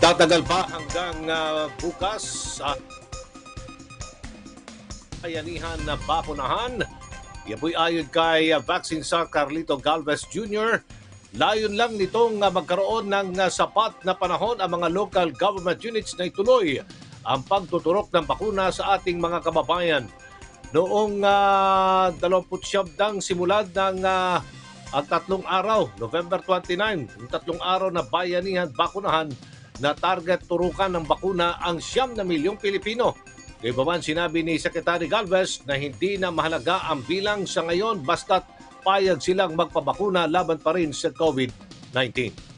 Magtatagal pa hanggang bukas sa bayanihan na bakunahan. Yapoy ayon kay Vaccine Czar Carlito Galvez Jr., layon lang nitong magkaroon ng sapat na panahon ang mga local government units na ituloy ang pagtuturok ng bakuna sa ating mga kababayan. Noong 29 simula ng ang 3 araw, November 29, yung 3 araw na bayanihan bakunahan na target turukan ng bakuna ang 9 milyong Pilipino. Gayunpaman sinabi ni Secretary Galvez na hindi na mahalaga ang bilang sa ngayon basta't payag silang magpabakuna laban pa rin sa COVID-19.